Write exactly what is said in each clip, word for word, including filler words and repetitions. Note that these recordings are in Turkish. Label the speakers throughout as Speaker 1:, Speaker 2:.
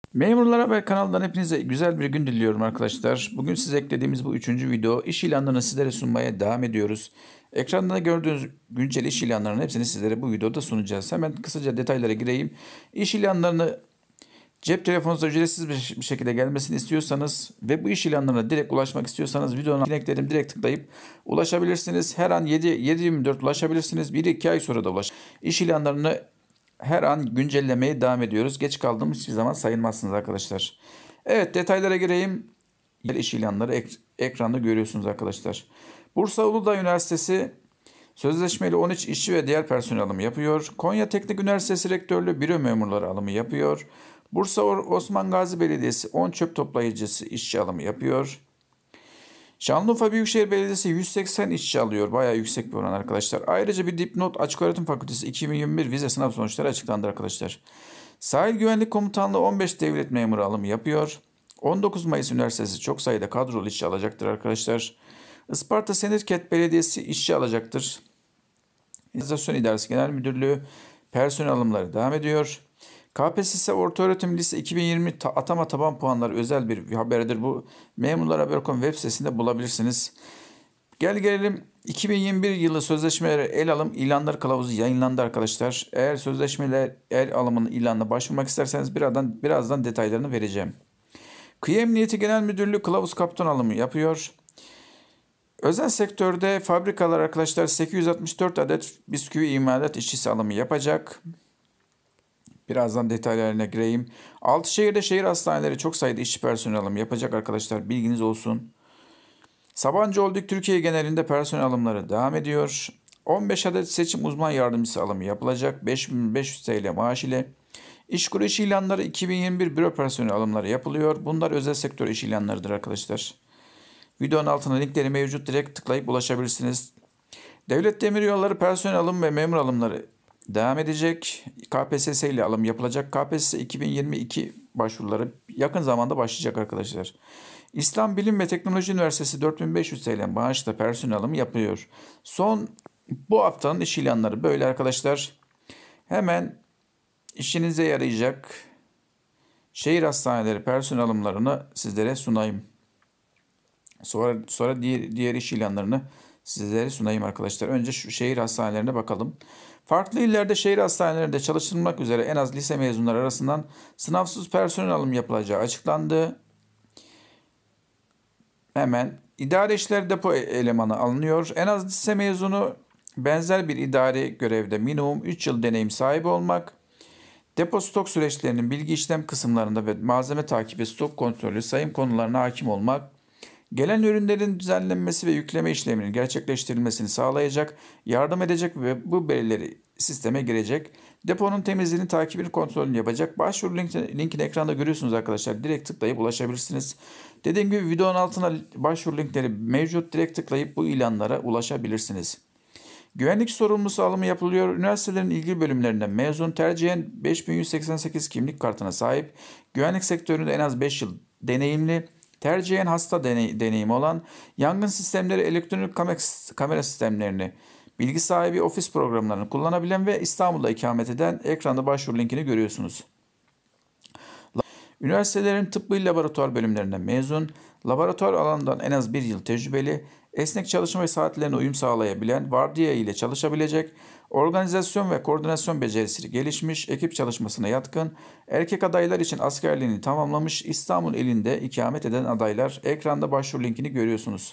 Speaker 1: Memurlar Haber kanalından hepinize güzel bir gün diliyorum arkadaşlar. Bugün size eklediğimiz bu üçüncü video iş ilanlarını sizlere sunmaya devam ediyoruz. Ekranda gördüğünüz güncel iş ilanlarının hepsini sizlere bu videoda sunacağız. Hemen kısaca detaylara gireyim. İş ilanlarını cep telefonunuzda ücretsiz bir şekilde gelmesini istiyorsanız ve bu iş ilanlarına direkt ulaşmak istiyorsanız videonun linklerini direkt tıklayıp ulaşabilirsiniz. Her an yedi yirmi dört ulaşabilirsiniz. bir iki ay sonra da ulaş. İş ilanlarını her an güncellemeye devam ediyoruz. Geç kaldığımız hiçbir zaman sayılmazsınız arkadaşlar. Evet, detaylara gireyim. İş ilanları ek ekranda görüyorsunuz arkadaşlar. Bursa Uludağ Üniversitesi sözleşmeli on üç işçi ve diğer personel alımı yapıyor. Konya Teknik Üniversitesi Rektörlüğü büro memurları alımı yapıyor. Bursa Osman Gazi Belediyesi on çöp toplayıcısı işçi alımı yapıyor. Şanlıurfa Büyükşehir Belediyesi yüz seksen işçi alıyor. Bayağı yüksek bir oran arkadaşlar. Ayrıca bir dipnot Açıköğretim Fakültesi iki bin yirmi bir vize sınav sonuçları açıklandı arkadaşlar. Sahil Güvenlik Komutanlığı on beş devlet memuru alımı yapıyor. on dokuz Mayıs Üniversitesi çok sayıda kadrolu işçi alacaktır arkadaşlar. Isparta Senirket Belediyesi işçi alacaktır. İzasyon İdaresi Genel Müdürlüğü personel alımları devam ediyor. K P S S Ortaöğretim Lise iki bin yirmi ta atama taban puanları özel bir haberdir bu. Memurlar Haber nokta com web sitesinde bulabilirsiniz. Gel gelelim iki bin yirmi bir yılı sözleşmeleri el alım ilanlar kılavuzu yayınlandı arkadaşlar. Eğer sözleşmeler el alımının ilanına başvurmak isterseniz birazdan, birazdan detaylarını vereceğim. Kıyı Emniyeti Genel Müdürlüğü kılavuz kaptan alımı yapıyor. Özel sektörde fabrikalar arkadaşlar sekiz yüz altmış dört adet bisküvi imalat işçisi alımı yapacak. Birazdan detaylarına gireyim. Altışehir'de şehir hastaneleri çok sayıda işçi personel alımı yapacak arkadaşlar. Bilginiz olsun. Sabancı Holding Türkiye genelinde personel alımları devam ediyor. on beş adet seçim uzman yardımcısı alımı yapılacak. beş bin beş yüz T L maaş ile. İşkur iş ilanları iki bin yirmi bir büro personel alımları yapılıyor. Bunlar özel sektör iş ilanlarıdır arkadaşlar. Videonun altına linkleri mevcut. Direkt tıklayıp ulaşabilirsiniz. Devlet Demiryolları personel alım ve memur alımları devam edecek. K P S S ile alım yapılacak. K P S S iki bin yirmi iki başvuruları yakın zamanda başlayacak arkadaşlar. İslam Bilim ve Teknoloji Üniversitesi dört bin beş yüz T L maaşla personel alımı yapıyor. Son bu haftanın iş ilanları böyle arkadaşlar. Hemen işinize yarayacak şehir hastaneleri personel alımlarını sizlere sunayım. Sonra sonra diğer diğer iş ilanlarını sizlere sunayım arkadaşlar. Önce şu şehir hastanelerine bakalım. Farklı illerde şehir hastanelerinde çalıştırılmak üzere en az lise mezunları arasından sınavsız personel alım yapılacağı açıklandı. Hemen idare işleri depo elemanı alınıyor. En az lise mezunu benzer bir idari görevde minimum üç yıl deneyim sahibi olmak. Depo stok süreçlerinin bilgi işlem kısımlarında ve malzeme takibi, stok kontrolü, sayım konularına hakim olmak. Gelen ürünlerin düzenlenmesi ve yükleme işleminin gerçekleştirilmesini sağlayacak, yardım edecek ve bu verileri sisteme girecek. Deponun temizliğini, takibini, kontrolünü yapacak. Başvuru linkini, linkini ekranda görüyorsunuz arkadaşlar. Direkt tıklayıp ulaşabilirsiniz. Dediğim gibi videonun altına başvuru linkleri mevcut. Direkt tıklayıp bu ilanlara ulaşabilirsiniz. Güvenlik sorumlusu alımı yapılıyor. Üniversitelerin ilgili bölümlerinden mezun, tercihen beş bin yüz seksen sekiz kimlik kartına sahip, güvenlik sektöründe en az beş yıl deneyimli, tercihen hasta deney deneyimi olan, yangın sistemleri, elektronik kamera sistemlerini, bilgi sahibi, ofis programlarını kullanabilen ve İstanbul'da ikamet eden. Ekranda başvuru linkini görüyorsunuz. Üniversitelerin tıbbi laboratuvar bölümlerinden mezun, laboratuvar alanından en az bir yıl tecrübeli, esnek çalışma saatlerine uyum sağlayabilen, vardiya ile çalışabilecek, organizasyon ve koordinasyon becerisi gelişmiş, ekip çalışmasına yatkın, erkek adaylar için askerliğini tamamlamış, İstanbul ilinde ikamet eden adaylar. Ekranda başvuru linkini görüyorsunuz.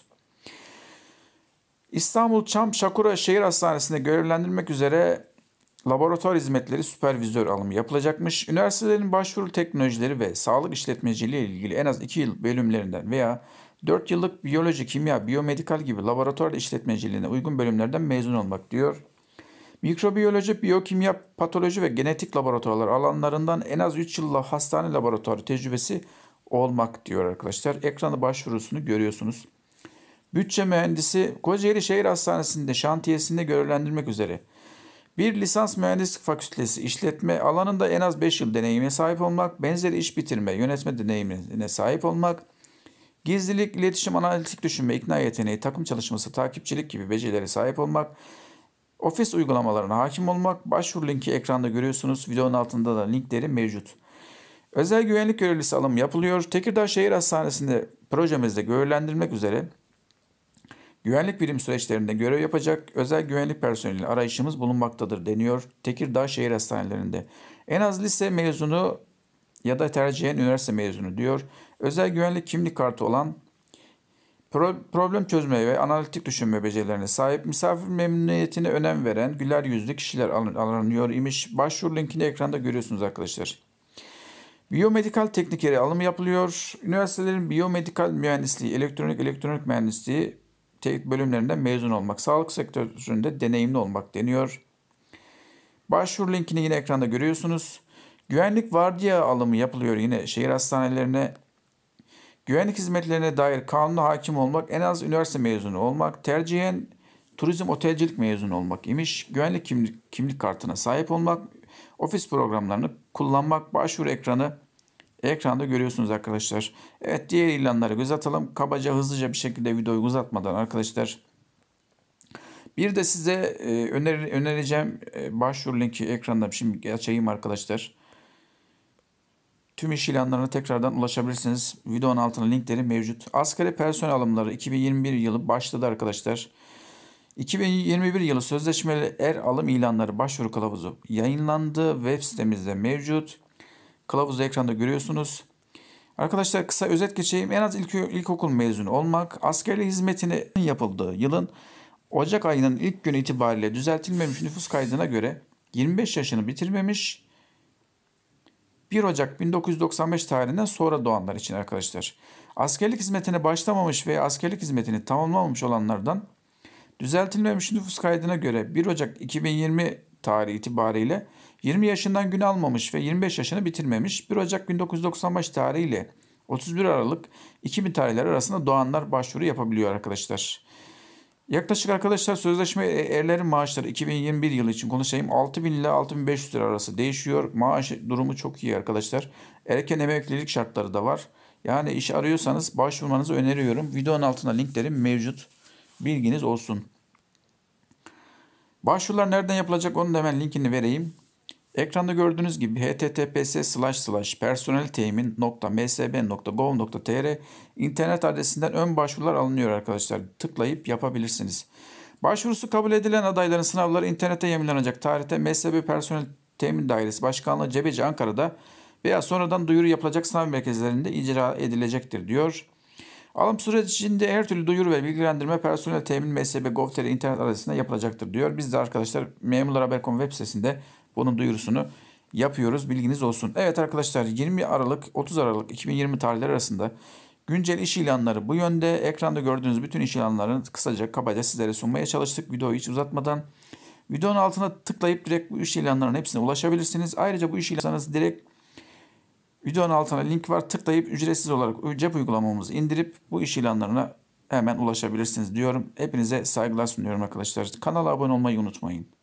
Speaker 1: İstanbul Çam Şakura Şehir Hastanesi'nde görevlendirmek üzere laboratuvar hizmetleri süpervizör alımı yapılacakmış. Üniversitelerin başvuru teknolojileri ve sağlık işletmeciliği ile ilgili en az iki yıl bölümlerinden veya dört yıllık biyoloji, kimya, biyomedikal gibi laboratuvar işletmeciliğine uygun bölümlerden mezun olmak diyor. Mikrobiyoloji, biyokimya, patoloji ve genetik laboratuvarlar alanlarından en az üç yıllık hastane laboratuvarı tecrübesi olmak diyor arkadaşlar. Ekranda başvurusunu görüyorsunuz. Bütçe mühendisi Kocaeli Şehir Hastanesi'nde şantiyesinde görevlendirmek üzere bir lisans mühendislik fakültesi işletme alanında en az beş yıl deneyime sahip olmak, benzeri iş bitirme, yönetme deneyimine sahip olmak, gizlilik, iletişim, analitik düşünme, ikna yeteneği, takım çalışması, takipçilik gibi becerilere sahip olmak, ofis uygulamalarına hakim olmak. Başvuru linki ekranda görüyorsunuz. Videonun altında da linkleri mevcut. Özel güvenlik görevlisi alım yapılıyor. Tekirdağ Şehir Hastanesi'nde projemizde görevlendirmek üzere güvenlik birim süreçlerinde görev yapacak özel güvenlik personeli arayışımız bulunmaktadır deniyor Tekirdağ Şehir Hastanelerinde. En az lise mezunu ya da tercihen üniversite mezunu diyor. Özel güvenlik kimlik kartı olan, problem çözme ve analitik düşünme becerilerine sahip, misafir memnuniyetine önem veren güler yüzlü kişiler aranıyor imiş. Başvuru linkini ekranda görüyorsunuz arkadaşlar. Biyomedikal teknikeri alımı yapılıyor. Üniversitelerin biyomedikal mühendisliği, elektronik elektronik mühendisliği bölümlerinden mezun olmak, sağlık sektöründe deneyimli olmak deniyor. Başvuru linkini yine ekranda görüyorsunuz. Güvenlik vardiya alımı yapılıyor yine şehir hastanelerine. Güvenlik hizmetlerine dair kanuna hakim olmak, en az üniversite mezunu olmak, tercihen turizm otelcilik mezunu olmak imiş. Güvenlik kimlik, kimlik kartına sahip olmak, ofis programlarını kullanmak. Başvuru ekranı ekranda görüyorsunuz arkadaşlar. Evet, diğer ilanları göz atalım. Kabaca hızlıca bir şekilde videoyu uzatmadan arkadaşlar. Bir de size e, öner, önereceğim e, başvuru linki ekranda şimdi açayım arkadaşlar. Tüm iş ilanlarına tekrardan ulaşabilirsiniz. Videonun altına linkleri mevcut. Asgari personel alımları iki bin yirmi bir yılı başladı arkadaşlar. iki bin yirmi bir yılı sözleşmeli er alım ilanları başvuru kılavuzu yayınlandı. Web sitemizde mevcut. Kılavuzu ekranda görüyorsunuz. Arkadaşlar kısa özet geçeyim. En az ilk, ilkokul mezunu olmak, askerlik hizmetinin yapıldığı yılın Ocak ayının ilk günü itibariyle düzeltilmemiş nüfus kaydına göre yirmi beş yaşını bitirmemiş, bir Ocak bin dokuz yüz doksan beş tarihinden sonra doğanlar için arkadaşlar. Askerlik hizmetine başlamamış veya askerlik hizmetini tamamlamamış olanlardan düzeltilmemiş nüfus kaydına göre bir Ocak iki bin yirmi tarihi itibariyle yirmi yaşından gün almamış ve yirmi beş yaşını bitirmemiş, bir Ocak bin dokuz yüz doksan beş tarihiyle otuz bir Aralık iki bin tarihleri arasında doğanlar başvuru yapabiliyor arkadaşlar. Yaklaşık arkadaşlar sözleşme erlerin maaşları iki bin yirmi bir yılı için konuşayım. altı bin ile altı bin beş yüz lira arası değişiyor. Maaş durumu çok iyi arkadaşlar. Erken emeklilik şartları da var. Yani iş arıyorsanız başvurmanızı öneriyorum. Videonun altında linklerim mevcut. Bilginiz olsun. Başvurular nereden yapılacak onun da hemen linkini vereyim. Ekranda gördüğünüz gibi h t t p s slash slash personeltemin nokta m s b nokta gov nokta t r internet adresinden ön başvurular alınıyor arkadaşlar. Tıklayıp yapabilirsiniz. Başvurusu kabul edilen adayların sınavları internete yayınlanacak tarihte M S B Personel Temin Dairesi Başkanlığı Cebeci Ankara'da veya sonradan duyuru yapılacak sınav merkezlerinde icra edilecektir diyor. Alım sürecinde her türlü duyuru ve bilgilendirme personel temin M S B nokta gov nokta t r internet adresinde yapılacaktır diyor. Biz de arkadaşlar memurlar haber nokta com web sitesinde bunun duyurusunu yapıyoruz. Bilginiz olsun. Evet arkadaşlar, yirmi Aralık otuz Aralık iki bin yirmi tarihleri arasında güncel iş ilanları bu yönde. Ekranda gördüğünüz bütün iş ilanlarını kısaca kabaca sizlere sunmaya çalıştık. Videoyu hiç uzatmadan. Videonun altına tıklayıp direkt bu iş ilanlarının hepsine ulaşabilirsiniz. Ayrıca bu iş ilanlarınızı direkt videonun altına link var. Tıklayıp ücretsiz olarak cep uygulamamızı indirip bu iş ilanlarına hemen ulaşabilirsiniz diyorum. Hepinize saygılar sunuyorum arkadaşlar. Kanala abone olmayı unutmayın.